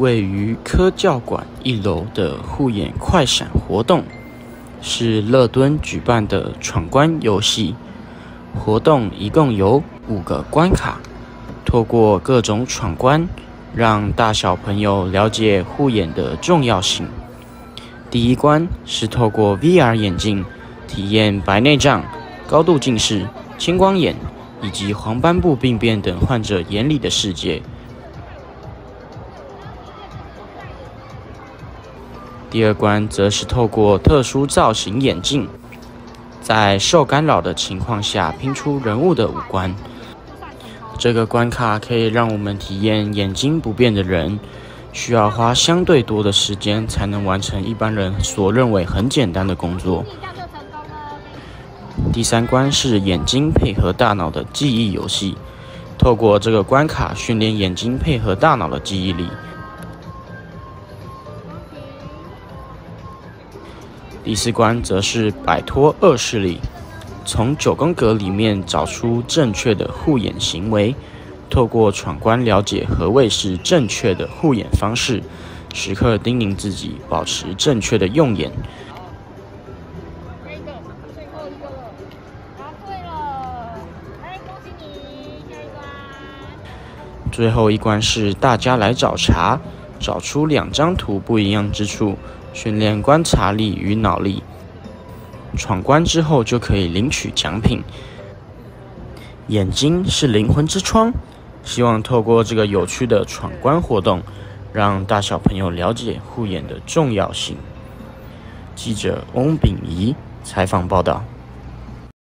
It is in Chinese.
位于科教馆1楼的护眼快闪活动，是乐敦举办的闯关游戏。活动一共有5个关卡，透过各种闯关，让大小朋友了解护眼的重要性。第一关是透过 VR 眼镜体验白内障、高度近视、青光眼以及黄斑部病变等患者眼里的世界。第二关则是透过特殊造型眼镜，在受干扰的情况下拼出人物的五官。这个关卡可以让我们体验眼睛不便的人需要花相对多的时间才能完成一般人所认为很简单的工作。第三关是眼睛配合大脑的记忆游戏，透过这个关卡训练眼睛配合大脑的记忆力。第四关则是摆脱恶势力，从9宫格里面找出正确的护眼行为，透过闯关了解何谓是正确的护眼方式，时刻叮咛自己保持正确的用眼。 这个最后一个了，答对了，来恭喜你，下一关。 最后一关是大家来找茬，找出2张图不一样之处，训练观察力与脑力。闯关之后就可以领取奖品。眼睛是灵魂之窗，希望透过这个有趣的闯关活动，让大小朋友了解护眼的重要性。记者翁秉仪采访报道。